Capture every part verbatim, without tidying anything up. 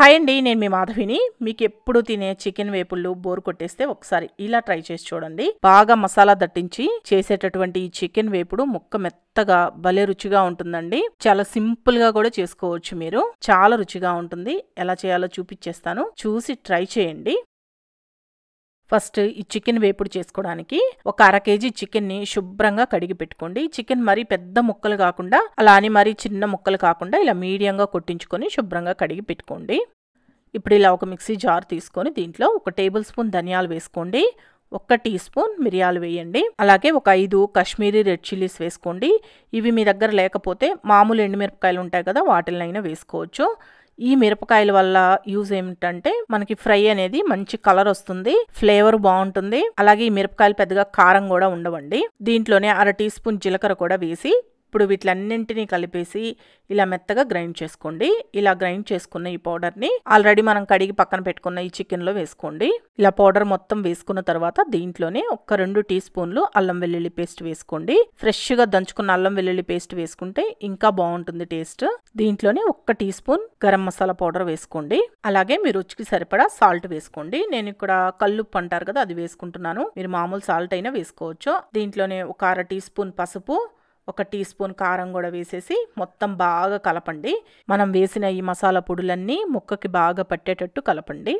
Hi అండి, నేను మీ మాధవిని. మీకు ఎప్పుడు తినే చికెన్ వేపుళ్ళు బోర్ కొట్టేస్తే ఒకసారి ఇలా ట్రై చేసి చూడండి. బాగా మసాలా దట్టించి చేసేటటువంటి ఈ చికెన్ వేపుడు ముక్క మెత్తగా భలే రుచిగా ఉంటుందండి. చాలా సింపుల్ గా కూడా చేసుకోవచ్చు మీరు. చాలా రుచిగా ఉంటుంది. ఎలా చేయాలో చూపించేస్తాను, చూసి ట్రై చేయండి. ఫస్ట్ ఈ చికెన్ వేపుడు చేసుకోవడానికి ఒక అర కేజీ చికెన్ ని శుభ్రంగా కడిగి పెట్టుకోండి. చికెన్ మరీ పెద్ద ముక్కలు కాకుండా, అలా అని మరీ చిన్న ముక్కలు కాకుండా ఇలా మీడియంగా కొట్టించుకొని శుభ్రంగా కడిగి పెట్టుకోండి. ఇప్పుడు ఇలా ఒక మిక్సీ జార్ తీసుకొని దీంట్లో ఒక టేబుల్ స్పూన్ ధనియాలు వేసుకోండి, ఒక టీ స్పూన్ మిరియాలు వేయండి, అలాగే ఒక ఐదు కాశ్మీరీ రెడ్ చిల్లీస్ వేసుకోండి. ఇవి మీ దగ్గర లేకపోతే మామూలు ఎండుమిరపకాయలు ఉంటాయి కదా, వాటినైనా వేసుకోవచ్చు. ఈ మిరపకాయల వల్ల యూజ్ ఏమిటంటే మనకి ఫ్రై అనేది మంచి కలర్ వస్తుంది, ఫ్లేవర్ బాగుంటుంది. అలాగే ఈ మిరపకాయలు పెద్దగా కారం కూడా ఉండవండి. దీంట్లోనే అర టీ స్పూన్ జీలకర్ర కూడా వేసి ఇప్పుడు వీటిలన్నింటినీ కలిపేసి ఇలా మెత్తగా గ్రైండ్ చేసుకోండి. ఇలా గ్రైండ్ చేసుకున్న ఈ పౌడర్ని ఆల్రెడీ మనం కడిగి పక్కన పెట్టుకున్న ఈ చికెన్లో వేసుకోండి. ఇలా పౌడర్ మొత్తం వేసుకున్న తర్వాత దీంట్లోనే ఒక రెండు టీ స్పూన్లు అల్లం వెల్లుల్లి పేస్ట్ వేసుకోండి. ఫ్రెష్గా దంచుకున్న అల్లం వెల్లుల్లి పేస్ట్ వేసుకుంటే ఇంకా బాగుంటుంది టేస్ట్. దీంట్లోనే ఒక teaspoon garam masala powder వేసుకోండి. అలాగే మీ రుచికి సరిపడా సాల్ట్ వేసుకోండి. నేను ఇక్కడ కల్లుప్పు అంటారు కదా, అది వేసుకుంటున్నాను. మీరు మామూలు సాల్ట్ అయినా వేసుకోవచ్చు. దీంట్లోనే ఒక అర టీ స్పూన్ పసుపు, ఒక టీ స్పూన్ కారం కూడా వేసేసి మొత్తం బాగా కలపండి. మనం వేసిన ఈ మసాలా పొడులన్నీ ముక్కకి బాగా పట్టేటట్టు కలపండి.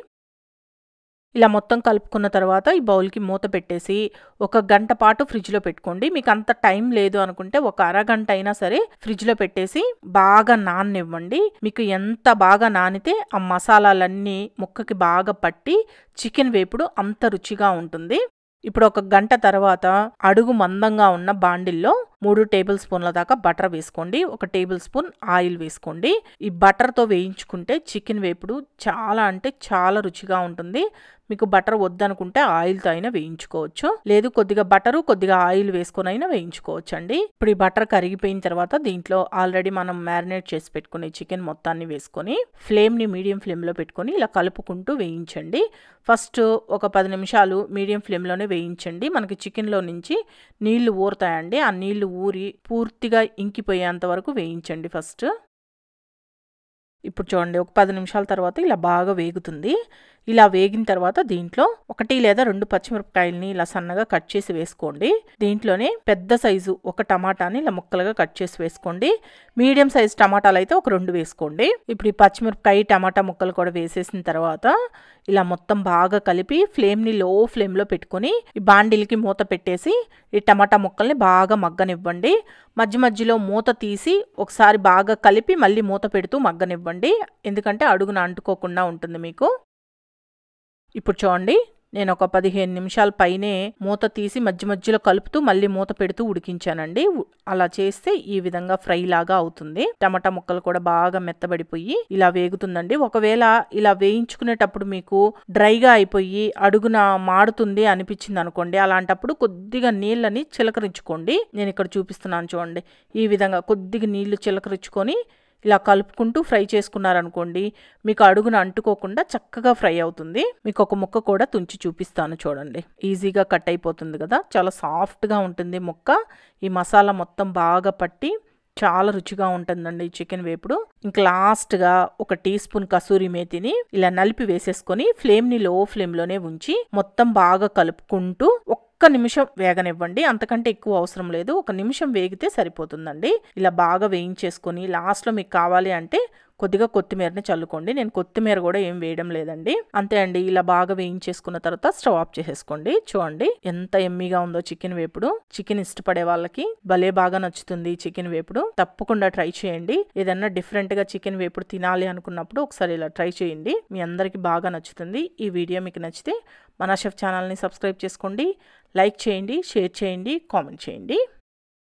ఇలా మొత్తం కలుపుకున్న తర్వాత ఈ బౌల్కి మూత పెట్టేసి ఒక గంట పాటు ఫ్రిడ్జ్లో పెట్టుకోండి. మీకు అంత టైం లేదు అనుకుంటే ఒక అరగంట అయినా సరే ఫ్రిడ్జ్లో పెట్టేసి బాగా నాననివ్వండి. మీకు ఎంత బాగా నానితే ఆ మసాలాలన్నీ ముక్కకి బాగా పట్టి చికెన్ వేపుడు అంత రుచిగా ఉంటుంది. ఇప్పుడు ఒక గంట తర్వాత అడుగు మందంగా ఉన్న బాండిల్లో మూడు టేబుల్ స్పూన్ల దాకా బటర్ వేసుకోండి, ఒక టేబుల్ స్పూన్ ఆయిల్ వేసుకోండి. ఈ బటర్తో వేయించుకుంటే చికెన్ వేపుడు చాలా అంటే చాలా రుచిగా ఉంటుంది. మీకు బటర్ వద్దనుకుంటే ఆయిల్తో అయినా వేయించుకోవచ్చు, లేదు కొద్దిగా బటరు కొద్దిగా ఆయిల్ వేసుకొని అయినా వేయించుకోవచ్చు అండి. ఇప్పుడు ఈ బటర్ కరిగిపోయిన తర్వాత దీంట్లో ఆల్రెడీ మనం మ్యారినేట్ చేసి పెట్టుకునే చికెన్ మొత్తాన్ని వేసుకొని ఫ్లేమ్ని మీడియం ఫ్లేమ్లో పెట్టుకొని ఇలా కలుపుకుంటూ వేయించండి. ఫస్ట్ ఒక పది నిమిషాలు మీడియం ఫ్లేమ్లోనే వేయించండి. మనకి చికెన్లో నుంచి నీళ్లు ఊరుతాయండి. ఆ నీళ్లు ఊరి పూర్తిగా ఇంకిపోయేంత వరకు వేయించండి ఫస్ట్. ఇప్పుడు చూడండి, ఒక పది నిమిషాల తర్వాత ఇలా బాగా వేగుతుంది. ఇలా వేగిన తర్వాత దీంట్లో ఒకటి లేదా రెండు పచ్చిమిరపకాయలని ఇలా సన్నగా కట్ చేసి వేసుకోండి. దీంట్లోనే పెద్ద సైజు ఒక టమాటాని ఇలా ముక్కలుగా కట్ చేసి వేసుకోండి. మీడియం సైజు టమాటాలు అయితే ఒక రెండు వేసుకోండి. ఇప్పుడు ఈ పచ్చిమిరపకాయ టమాటా ముక్కలు కూడా వేసేసిన తర్వాత ఇలా మొత్తం బాగా కలిపి ఫ్లేమ్ని లో ఫ్లేమ్లో పెట్టుకొని ఈ బాండిల్కి మూత పెట్టేసి ఈ టమాటా ముక్కల్ని బాగా మగ్గనివ్వండి. మధ్య మధ్యలో మూత తీసి ఒకసారి బాగా కలిపి మళ్ళీ మూత పెడుతూ మగ్గనివ్వండి, ఎందుకంటే అడుగున అంటుకోకుండా ఉంటుంది మీకు. ఇప్పుడు చూడండి, నేను ఒక పదిహేను నిమిషాల పైనే మూత తీసి మధ్య మధ్యలో కలుపుతూ మళ్ళీ మూత పెడుతూ ఉడికించానండి. అలా చేస్తే ఈ విధంగా ఫ్రై లాగా అవుతుంది. టమాటా ముక్కలు కూడా బాగా మెత్తబడిపోయి ఇలా వేగుతుందండి. ఒకవేళ ఇలా వేయించుకునేటప్పుడు మీకు డ్రైగా అయిపోయి అడుగున మాడుతుంది అనిపించింది అనుకోండి, అలాంటప్పుడు కొద్దిగా నీళ్ళని చిలకరించుకోండి. నేను ఇక్కడ చూపిస్తున్నాను చూడండి, ఈ విధంగా కొద్దిగా నీళ్లు చిలకరించుకొని ఇలా కలుపుకుంటూ ఫ్రై చేసుకున్నారనుకోండి, మీకు అడుగున అంటుకోకుండా చక్కగా ఫ్రై అవుతుంది. మీకు ఒక ముక్క కూడా తుంచి చూపిస్తాను చూడండి, ఈజీగా కట్ అయిపోతుంది కదా, చాలా సాఫ్ట్గా ఉంటుంది ముక్క. ఈ మసాలా మొత్తం బాగా పట్టి చాలా రుచిగా ఉంటుందండి చికెన్ వేపుడు. ఇంకా లాస్ట్గా ఒక టీ స్పూన్ కసూరి మేతిని ఇలా నలిపి వేసేసుకొని ఫ్లేమ్ని లో ఫ్లేమ్లోనే ఉంచి మొత్తం బాగా కలుపుకుంటూ ఒక్క నిమిషం వేగనివ్వండి. అంతకంటే ఎక్కువ అవసరం లేదు, ఒక నిమిషం వేగితే సరిపోతుందండి. ఇలా బాగా వేయించేసుకొని లాస్ట్లో మీకు కావాలి అంటే కొద్దిగా కొత్తిమీరని చల్లుకోండి. నేను కొత్తిమీర కూడా ఏం వేయడం లేదండి, అంతే అండి. ఇలా బాగా వేయించేసుకున్న తర్వాత స్టవ్ ఆఫ్ చేసేసుకోండి. చూడండి ఎంత ఎమ్మీగా ఉందో చికెన్ వేపుడు. చికెన్ ఇష్టపడే వాళ్ళకి భలే బాగా నచ్చుతుంది చికెన్ వేపుడు. తప్పకుండా ట్రై చేయండి. ఏదన్నా డిఫరెంట్ గా చికెన్ వేపుడు తినాలి అనుకున్నప్పుడు ఒకసారి ఇలా ట్రై చేయండి, మీ అందరికి బాగా నచ్చుతుంది. ఈ వీడియో మీకు నచ్చితే మన షెఫ్ ఛానల్ని సబ్స్క్రైబ్ చేసుకోండి, లైక్ చేయండి, షేర్ చేయండి, కామెంట్ చేయండి.